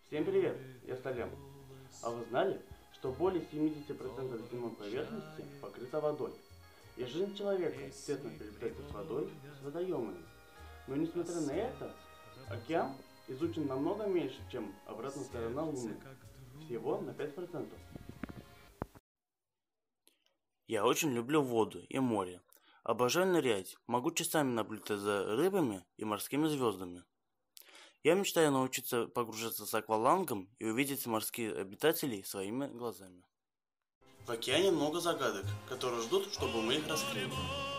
Всем привет, я Салем. А вы знали, что более 70% земной поверхности покрыта водой? И жизнь человека тесно переплетена с водой, с водоемами. Но несмотря на это, океан изучен намного меньше, чем обратная сторона Луны. Всего на 5%. Я очень люблю воду и море. Обожаю нырять, могу часами наблюдать за рыбами и морскими звездами. Я мечтаю научиться погружаться с аквалангом и увидеть морских обитателей своими глазами. В океане много загадок, которые ждут, чтобы мы их раскрыли.